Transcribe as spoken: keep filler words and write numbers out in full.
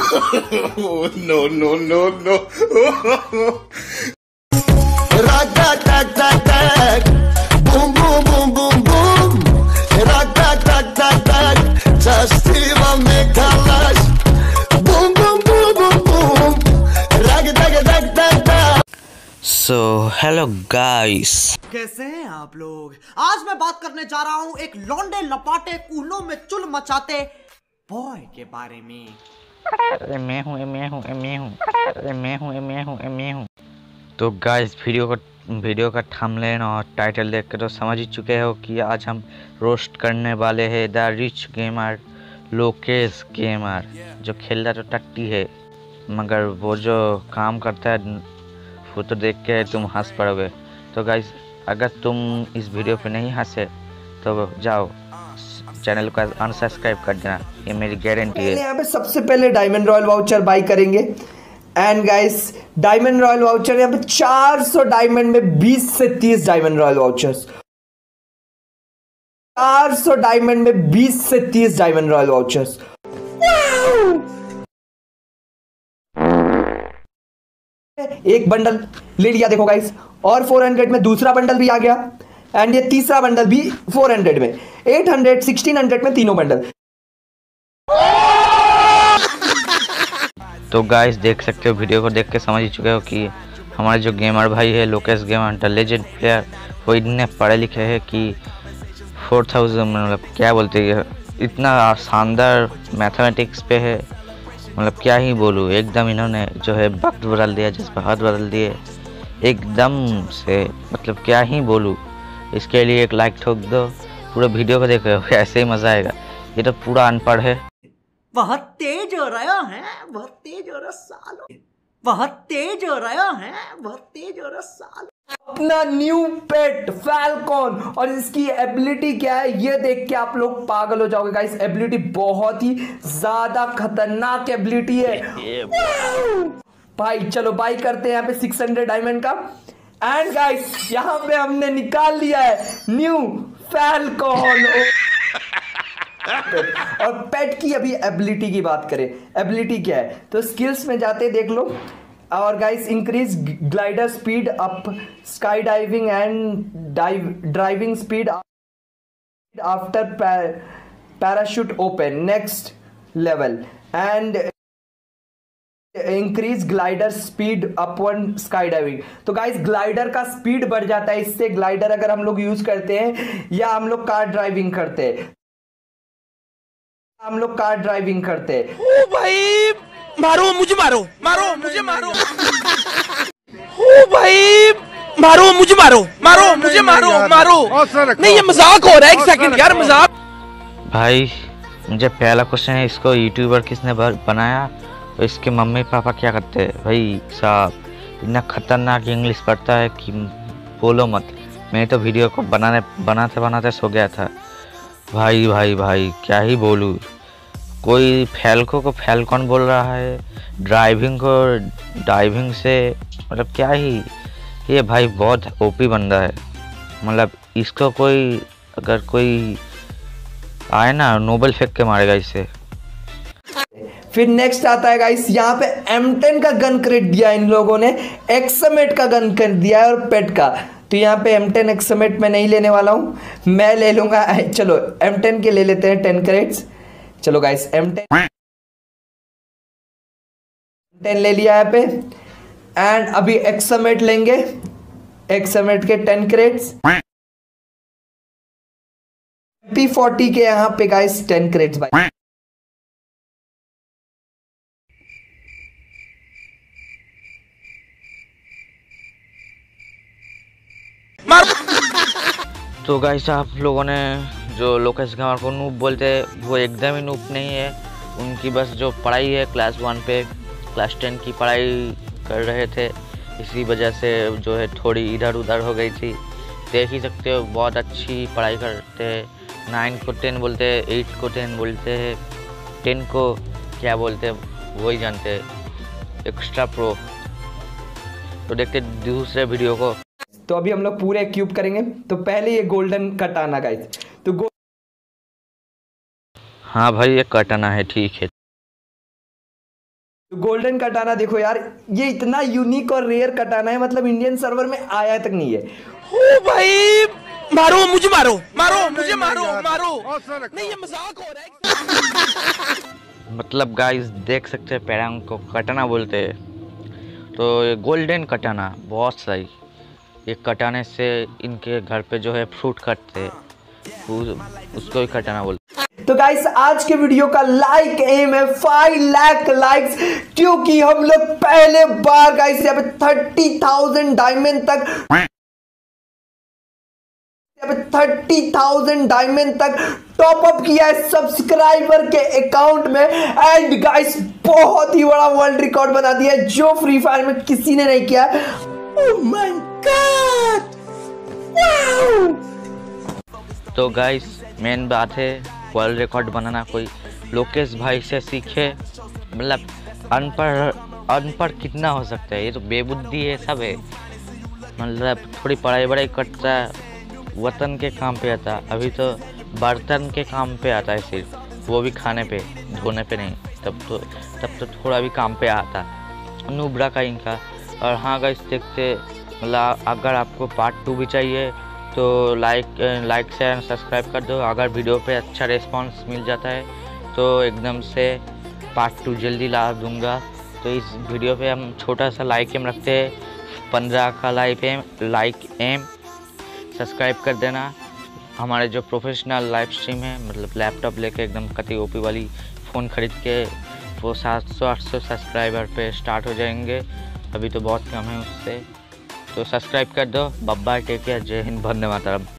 No no no no. Boom boom boom boom boom. Rock rock rock rock rock. Just Steve make a lash. Boom boom boom boom boom. Rock rock rock rock rock. So hello guys, कैसे हैं आप लोग। आज मैं बात करने जा रहा हूँ एक लौंडे लपाटे कूलों में चुल मचाते बॉय के बारे में। अरे मैं हूँ मैं हूँ मैं हूँ अरे मैं हूँ मैं हूँ मैं हूँ। तो गाइस वीडियो का वीडियो का थंबनेल और टाइटल देख कर तो समझ ही चुके हो कि आज हम रोस्ट करने वाले हैं the rich gamer Lokesh gamer, जो खेलता तो टट्टी है मगर वो जो काम करता है वो तो देख के तुम हंस पड़ोगे। तो गाइस अगर तुम इस वीडियो पे नहीं हंसे तो जाओ चैनल को अनसब्सक्राइब कर देना, ये मेरी गारंटी है। यहाँ पे सबसे पहले डायमंड रॉयल वाउचर बाई करेंगे and guys diamond royal voucher यहाँ पे चार सौ डायमंड में बीस से तीस डायमंड रॉयल वाउचर्स, चार सौ डायमंड में बीस से तीस डायमंड रॉयल वाउचर्स। एक बंडल ले लिया देखो गाइस, और चार सौ में दूसरा बंडल भी आ गया एंड ये तीसरा बंडल भी चार सौ में, आठ सौ, सोलह सौ में तीनों बंडल। तो गाइस देख सकते हो, वीडियो को देख के समझ ही चुके हो कि हमारे जो गेमर भाई है Lokesh gamer the legend player, वो इतने पढ़े लिखे हैं कि फोर थाउजेंड मतलब क्या बोलते हैं, इतना शानदार मैथमेटिक्स पे है, मतलब क्या ही बोलूँ। एकदम इन्होंने जो है वक्त बदल दिया, जिसपे हाथ बदल दिए एकदम से, मतलब क्या ही बोलूँ। इसके लिए एक लाइक ठोक दो, पूरा वीडियो को देखो ऐसे ही मज़ा आएगा। ये तो पूरा अनपढ़ है, बहुत तेज हो रहा है, बहुत तेज हो रहा सालो, बहुत तेज हो रहा है, बहुत तेज हो रहा सालो। अपना न्यू पेट फैल्कॉन और इसकी एबिलिटी क्या है ये देख के आप लोग पागल हो जाओगे गाइस। एबिलिटी बहुत ही ज्यादा खतरनाक एबिलिटी है भाई। चलो बाई करते हैं यहाँ पे छह सौ डायमंड का एंड गाइस यहाँ पे हमने निकाल लिया है न्यू फैल्कॉन। और पेट की अभी एबिलिटी की बात करें, एबिलिटी क्या है तो स्किल्स में जाते देख लो। और guys increase glider speed up skydiving and dive driving speed after parachute open next level and increase glider speed upon skydiving. तो गाइस ग्लाइडर का स्पीड बढ़ जाता है इससे, ग्लाइडर अगर हम लोग यूज करते हैं या हम लोग कार ड्राइविंग करते हैं, हम लोग कार ड्राइविंग करते हैं। ओ भाई मारो मुझे, मारो मारो मुझे, मारो ओ भाई मारो मुझे, मारो मारो मुझे, मारो मारो। नहीं ये मजाक हो रहा है, एक सेकंड यार मजाक। भाई मुझे पहला क्वेश्चन है, इसको यूट्यूबर किसने बनाया और इसके मम्मी पापा क्या करते हैं? भाई साहब इतना खतरनाक इंग्लिश पढ़ता है कि बोलो मत। मैं तो वीडियो को बनाने बनाते बनाते सो गया था भाई भाई भाई क्या ही बोलूँ। कोई फैल्को को फैल्कॉन बोल रहा है, ड्राइविंग को डाइविंग से, मतलब क्या ही ये भाई बहुत ओपी बंदा है। मतलब इसको कोई अगर कोई आए ना नोबेल फेंक के मारेगा इससे। फिर नेक्स्ट आता है गाइस यहाँ पे एम टेन का गन क्रेट दिया इन लोगों ने, एक्समेट का गन क्रेट दिया है और पेट का। तो यहाँ पे एम टेन एक्समेट में नहीं लेने वाला हूँ, मैं ले लूंगा। चलो एम टेन के ले लेते हैं टेन क्रेट्स। चलो गाइस एम टेन टेन ले लिया यहाँ पे एंड अभी एक्समेट लेंगे, एक्समेट के टेन क्रेट्स, पी फोर्टी के यहाँ पे गाइस टेन क्रेट्स भाई। तो गाइस आप लोगों ने जो लोकेश गेमर को नूब बोलते हैं वो एकदम ही नूब नहीं है। उनकी बस जो पढ़ाई है क्लास वन पे क्लास टेन की पढ़ाई कर रहे थे, इसी वजह से जो है थोड़ी इधर उधर हो गई थी। देख ही सकते हो बहुत अच्छी पढ़ाई करते हैं। नाइन को टेन बोलते हैं, एट को टेन बोलते हैं, टेन को क्या बोलते हैं वही जानते हैं, एक्स्ट्रा प्रो। तो देखते दूसरे वीडियो को। तो अभी हम लोग पूरे क्यूब करेंगे, तो पहले ये गोल्डन कटाना गाइस। तो गो... हाँ भाई ये कटाना है, ठीक है। गोल्डन कटाना देखो यार, ये इतना यूनिक और रेयर कटाना है, मतलब इंडियन सर्वर में आया तक नहीं है। ओ भाई मारो मुझे, मारो मारो मुझे, मारो मारो, नहीं ये मजाक हो रहा है। मतलब गाइस देख सकते हैं पैरांग को कटाना बोलते हैं, तो ये गोल्डन कटाना बहुत सही। ये कटाने से इनके घर पे जो है फ्रूट कटते हैं, उसको ही कटाना बोलते हैं। तो गाइस आज के वीडियो का लाइक एम है फाइव लाख लाइक्स, क्योंकि हम लोग पहले बार गाइस यहाँ पे थर्टी थाउजेंड डायमंड तक यहाँ पे थर्टी थाउजेंड डायमंड तक टॉप अप किया है सब्सक्राइबर के अकाउंट में। एंड गाइस बहुत ही बड़ा वर्ल्ड रिकॉर्ड बना दिया है जो फ्री फायर में किसी ने नहीं किया। Oh my god, wow. तो गाइस मेन बात है वर्ल्ड रिकॉर्ड बनाना कोई लोकेश भाई से सीखे। मतलब अनपढ़ अनपढ़ कितना हो सकता है, ये तो बेबुद्धि है सब है। मतलब थोड़ी पढ़ाई वढ़ाई करता है, वतन के काम पे आता है, अभी तो बर्तन के काम पे आता है सिर्फ, वो भी खाने पे धोने पे नहीं। तब तो तब तो थोड़ा भी काम पे आता नूबरा का इनका। और हाँ गाइस देखते, मतलब अगर आपको पार्ट टू भी चाहिए तो like like share and subscribe कर दो। अगर वीडियो पे अच्छा रिस्पांस मिल जाता है तो एकदम से पार्ट टू जल्दी ला दूंगा। तो इस वीडियो पे हम छोटा सा लाइक एम रखते हैं, पंद्रह का like aim like aim subscribe कर देना। हमारे जो प्रोफेशनल लाइव स्ट्रीम है, मतलब लैपटॉप लेके एकदम कति ओपी वाली फ़ोन ख़रीद के, वो सात सौ आठ सौ सब्सक्राइबर पे स्टार्ट हो जाएंगे। अभी तो बहुत कम है उससे, तो सब्सक्राइब कर दो। बब्बा टेक केयर, जय हिंद, वंदे मातरम।